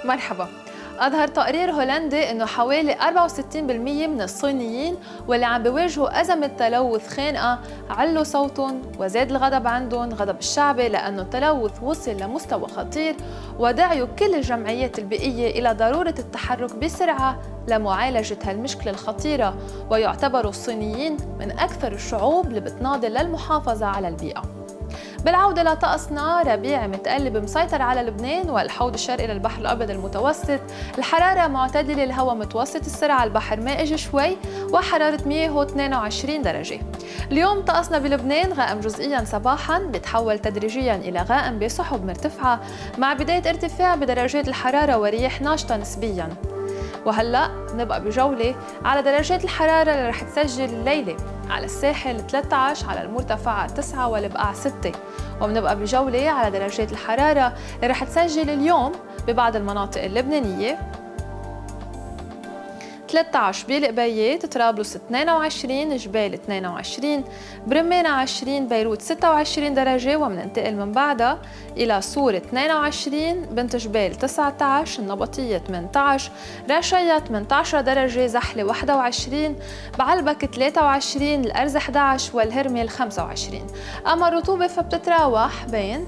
مرحبا. أظهر تقرير هولندي إنه حوالي 64% من الصينيين واللي عم بيواجهوا أزمة تلوث خانقة علوا صوتهم وزاد الغضب عندهم، غضب الشعبي، لأنه التلوث وصل لمستوى خطير، ودعوا كل الجمعيات البيئية إلى ضرورة التحرك بسرعة لمعالجة هالمشكلة الخطيرة. ويعتبروا الصينيين من أكثر الشعوب اللي بتناضل للمحافظة على البيئة. بالعودة لطقسنا، ربيع متقلب مسيطر على لبنان والحوض الشرقي للبحر الأبيض المتوسط. الحرارة معتدلة، الهواء متوسط السرعة، البحر مائج شوي، وحرارة مياهه 22 درجة. اليوم طقسنا بلبنان غائم جزئياً صباحاً، بيتحول تدريجياً إلى غائم بسحب مرتفعة مع بداية ارتفاع بدرجات الحرارة ورياح ناشطة نسبياً. وهلأ نبقى بجولة على درجات الحرارة اللي رح تسجل الليلة على الساحل 13، على المرتفعات 9، والبقاع 6. وبنبقى بجولة على درجات الحرارة اللي رح تسجل اليوم ببعض المناطق اللبنانية: 13 بلقبيات، طرابلس 22، جبال 22، برمانة 20، بيروت 26 درجة. ومننتقل من بعدها إلى صور 22، بنت جبال 19، النبطية 18، رشية 18 درجة، زحلة 21، بعلبك 23، الأرز 11، والهرمل 25. أما الرطوبة فبتتراوح بين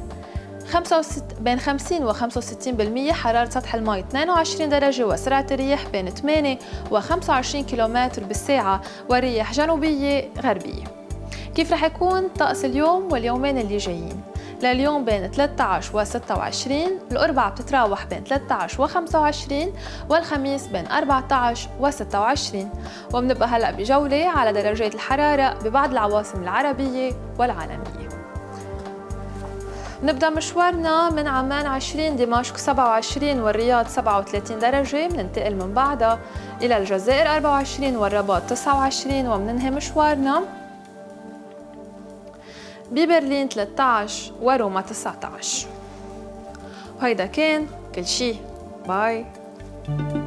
50 و 65%. حرارة سطح الماء 22 درجة، وسرعة الرياح بين 8 و 25 كيلومتر بالساعة، والرياح جنوبية غربية. كيف رح يكون طقس اليوم واليومين اللي جايين؟ لليوم بين 13 و 26، الأربعاء بتتراوح بين 13 و 25، والخميس بين 14 و 26. وبنبقى هلأ بجولة على درجات الحرارة ببعض العواصم العربية والعالمية. نبدأ مشوارنا من عمان 20، دمشق 27، والرياض 37 درجة. بننتقل من بعدها إلى الجزائر 24، والرباط 29، وبننهي مشوارنا ببرلين 13 وروما 19. وهيدا كان كل شي. باي.